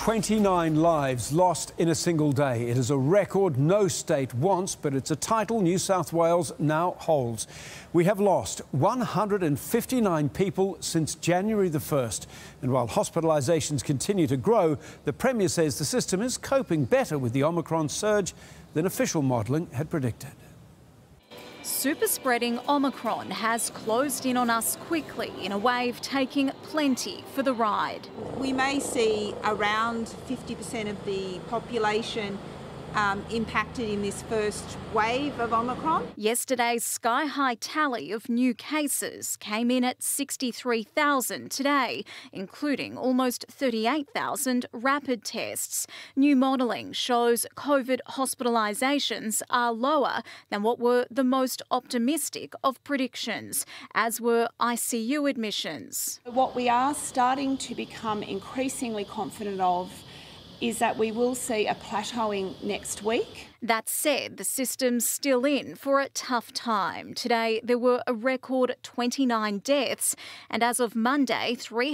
29 lives lost in a single day. It is a record no state wants, but it's a title New South Wales now holds. We have lost 159 people since January the 1st. And while hospitalisations continue to grow, the Premier says the system is coping better with the Omicron surge than official modelling had predicted. Super-spreading Omicron has closed in on us quickly in a wave taking plenty for the ride. We may see around 50% of the population impacted in this first wave of Omicron. Yesterday's sky-high tally of new cases came in at 63,000 today, including almost 38,000 rapid tests. New modelling shows COVID hospitalisations are lower than what were the most optimistic of predictions, as were ICU admissions. What we are starting to become increasingly confident of is that we will see a plateauing next week. That said, the system's still in for a tough time. Today, there were a record 29 deaths, and as of Monday,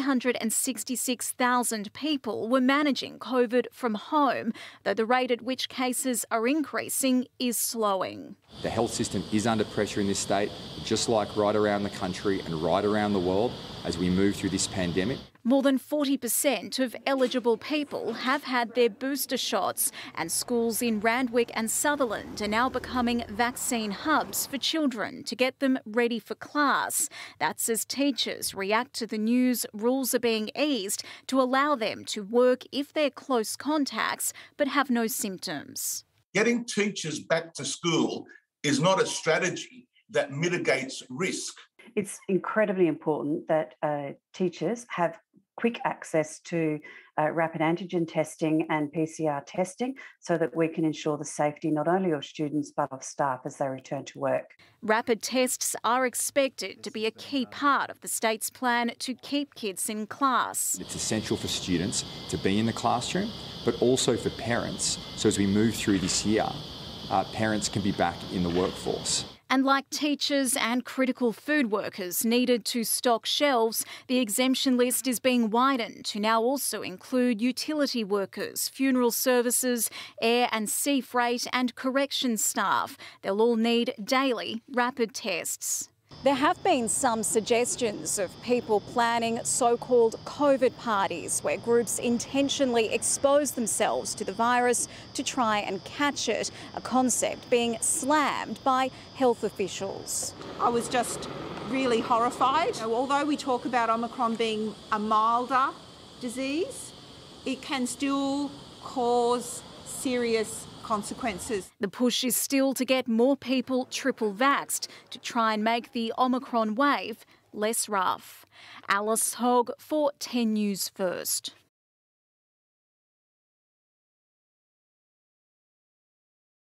366,000 people were managing COVID from home, though the rate at which cases are increasing is slowing. The health system is under pressure in this state, just like right around the country and right around the world as we move through this pandemic. More than 40% of eligible people have had their booster shots, and schools in Randwick and Sutherland are now becoming vaccine hubs for children to get them ready for class. That's as teachers react to the news rules are being eased to allow them to work if they're close contacts but have no symptoms. Getting teachers back to school is not a strategy that mitigates risk. It's incredibly important that teachers have quick access to rapid antigen testing and PCR testing so that we can ensure the safety not only of students but of staff as they return to work. Rapid tests are expected to be a key part of the state's plan to keep kids in class. It's essential for students to be in the classroom, but also for parents. So as we move through this year, parents can be back in the workforce. And like teachers and critical food workers needed to stock shelves, the exemption list is being widened to now also include utility workers, funeral services, air and sea freight and corrections staff. They'll all need daily rapid tests. There have been some suggestions of people planning so-called COVID parties where groups intentionally expose themselves to the virus to try and catch it, a concept being slammed by health officials. I was just really horrified. Although we talk about Omicron being a milder disease, it can still cause serious consequences. The push is still to get more people triple vaxxed to try and make the Omicron wave less rough. Alice Hogg for 10 News First.